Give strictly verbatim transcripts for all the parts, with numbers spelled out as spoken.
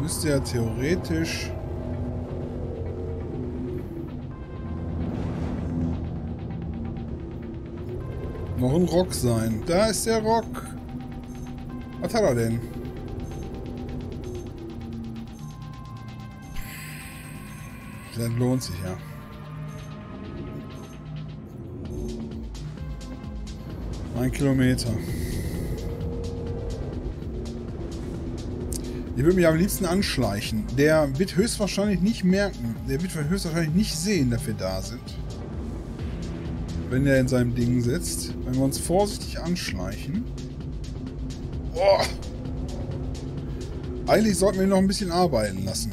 müsste ja theoretisch... noch ein Rock sein. Da ist der Rock. Was hat er denn? Das lohnt sich ja. Ein Kilometer. Ich würde mich am liebsten anschleichen. Der wird höchstwahrscheinlich nicht merken. Der wird höchstwahrscheinlich nicht sehen, dass wir da sind. Wenn er in seinem Ding sitzt. Wenn wir uns vorsichtig anschleichen. Boah. Eigentlich sollten wir ihn noch ein bisschen arbeiten lassen.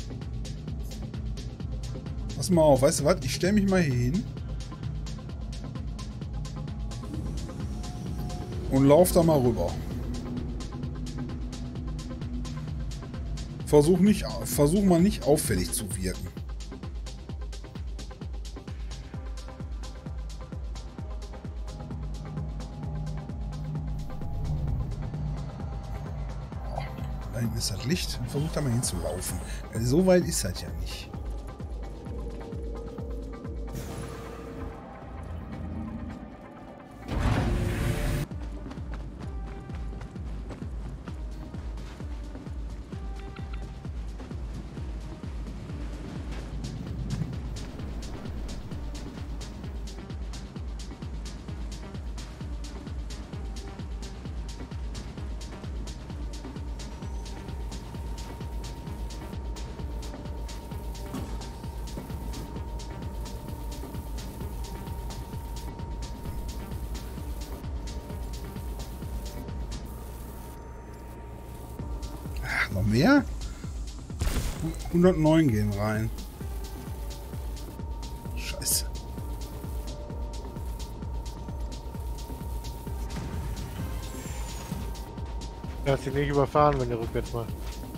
Pass mal auf, weißt du was? Ich stelle mich mal hier hin. Und lauf da mal rüber. Versuch, nicht, versuch mal nicht auffällig zu wirken. Oh, da hinten ist das Licht. Versuch da mal hinzulaufen. So weit ist das ja nicht. Noch mehr? hundertneun gehen rein. Scheiße. Lass dich nicht überfahren, wenn du rückwärts machst.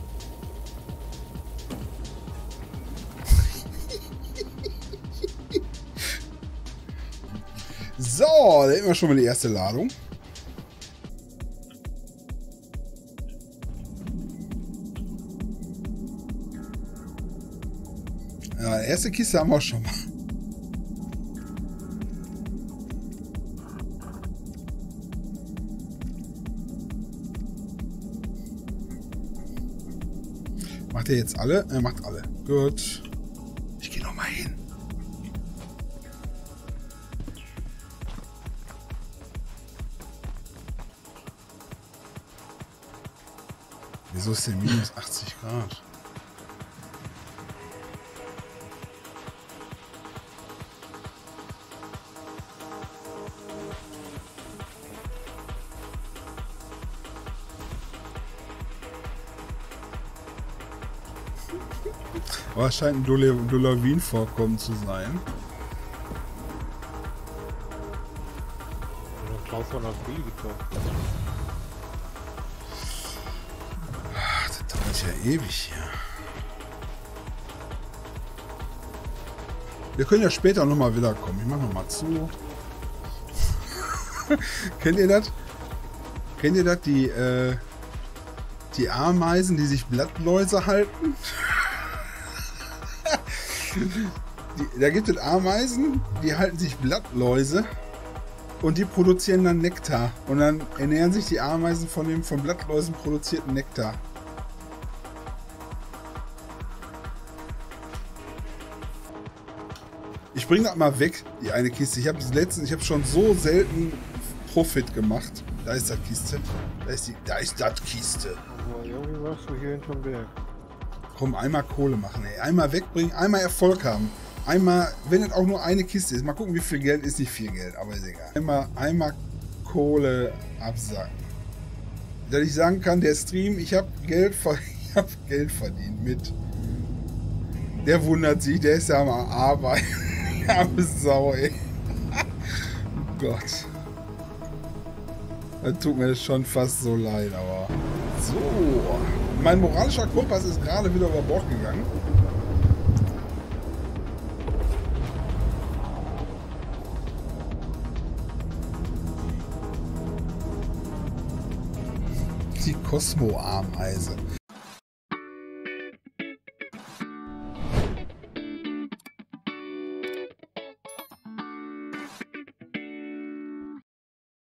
So, da hätten wir schon mal die erste Ladung. Ja, erste Kiste haben wir schon mal. Macht er jetzt alle? Er macht alle. Gut. Ich gehe noch mal hin. Wieso ist denn minus achtzig Grad? Aber es scheint ein Dolawin-Vorkommen zu sein. Klaus von der Spiel getroffen. Ach, das dauert ja ewig hier. Wir können ja später noch mal wiederkommen. Ich mach noch mal zu. Kennt ihr das? Kennt ihr das? Die, äh, die Ameisen, die sich Blattläuse halten? Die, da gibt es Ameisen, die halten sich Blattläuse und die produzieren dann Nektar. Und dann ernähren sich die Ameisen von dem von Blattläusen produzierten Nektar. Ich bringe das mal weg, die eine Kiste. Ich habe letztens, ich habe schon so selten Profit gemacht. Da ist das Kiste. Da ist die, da ist das Kiste. Aber irgendwie warst du hier hinterm Berg. Komm, einmal Kohle machen, ey. Einmal wegbringen, einmal Erfolg haben. Einmal, wenn es auch nur eine Kiste ist. Mal gucken, wie viel Geld ist. Nicht viel Geld, aber ist egal. Einmal, einmal Kohle absacken. Dass ich sagen kann, der Stream, ich habe Geld, ich hab Geld verdient mit. Der wundert sich, der ist ja am Arbeiten. Arme Sau, ey. Gott. Das tut mir schon fast so leid, aber... So. Mein moralischer Kompass ist gerade wieder über Bord gegangen. Die Kosmo-Ameise.